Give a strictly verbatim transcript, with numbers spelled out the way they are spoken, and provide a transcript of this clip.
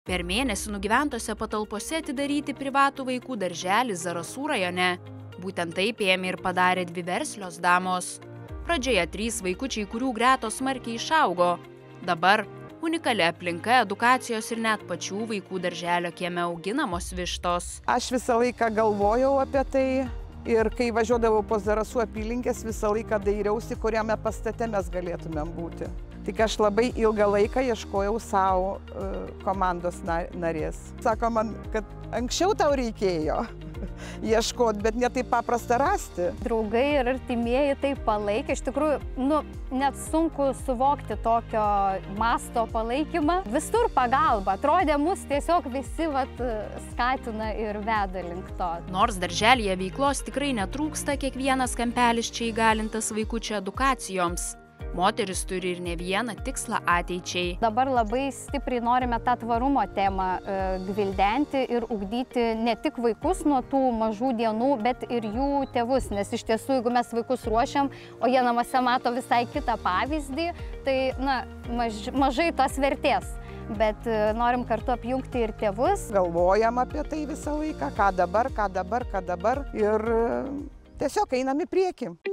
Per mėnesį nugyventose patalpose atidaryti privatų vaikų darželį Zarasų rajone. Būtent taip ėmė ir padarė dvi verslios damos. Pradžioje trys vaikučiai, kurių gretos smarkiai išaugo. Dabar unikali aplinka, edukacijos ir net pačių vaikų darželio kieme auginamos vištos. Aš visą laiką galvojau apie tai ir kai važiuodavau po Zarasų apylinkės, visą laiką dairiausi, kuriame pastate mes galėtumėm būti. Tik aš labai ilgą laiką ieškojau savo uh, komandos narės. Sako man, kad anksčiau tau reikėjo ieškoti, bet ne taip paprasta rasti. Draugai ir artimieji tai palaikė. Iš tikrųjų, nu, net sunku suvokti tokio masto palaikymą. Visur pagalba. Atrodė, mus tiesiog visi vat, skatina ir veda link to. Nors darželyje veiklos tikrai netrūksta, kiekvienas kampelis čia įgalintas vaikučių edukacijoms. Moteris turi ir ne vieną tikslą ateičiai. Dabar labai stipriai norime tą tvarumo temą e, gvildenti ir ugdyti ne tik vaikus nuo tų mažų dienų, bet ir jų tėvus. Nes iš tiesų, jeigu mes vaikus ruošiam, o jie namuose mato visai kitą pavyzdį, tai na, maž, mažai tos vertės. Bet e, norim kartu apjungti ir tėvus. Galvojam apie tai visą laiką, ką dabar, ką dabar, ką dabar. Ir e, tiesiog einam į priekį.